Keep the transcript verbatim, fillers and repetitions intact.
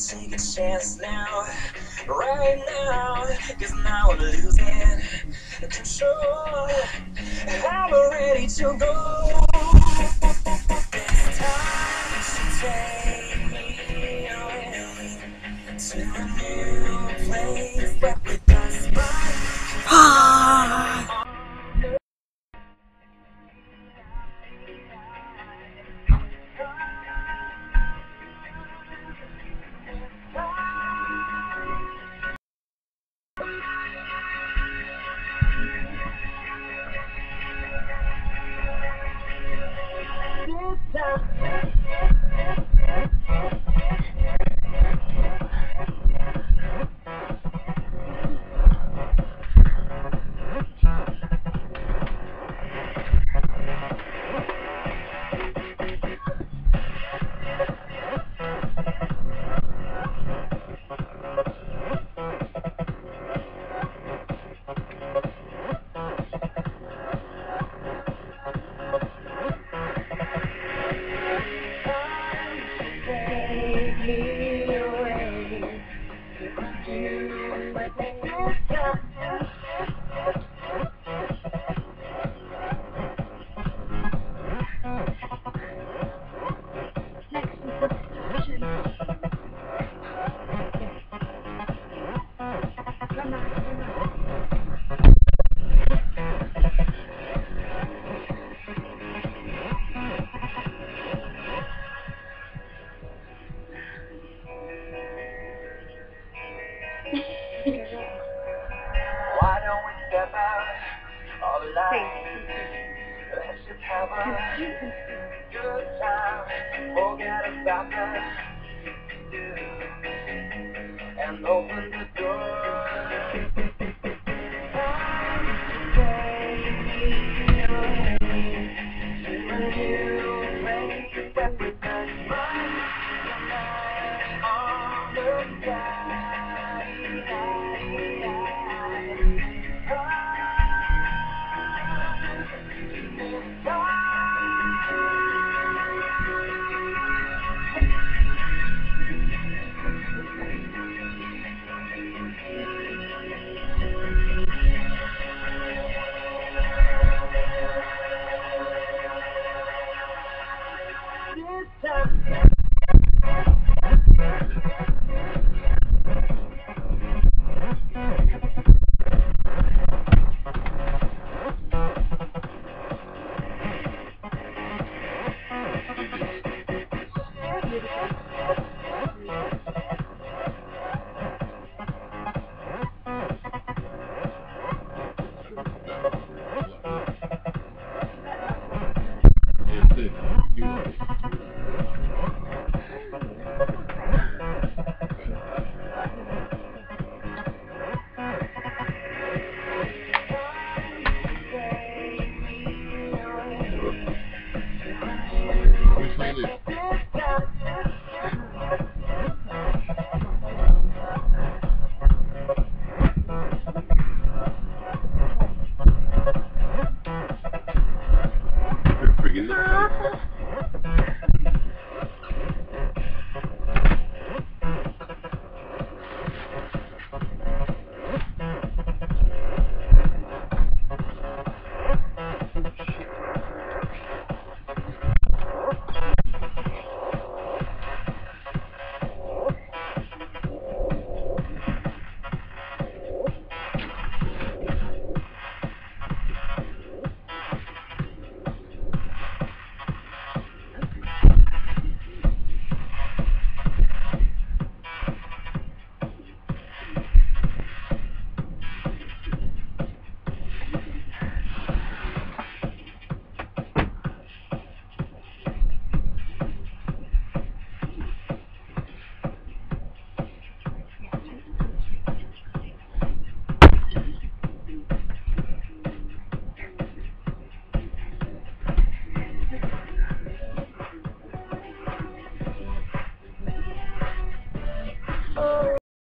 take a chance now, right now, cause now I'm losing control. I'm ready to go. This time you should take me away to a new place, but with a smile. Why don't we step out all the light? Let's just have a good time. Forget about the do and open the door. Time to take me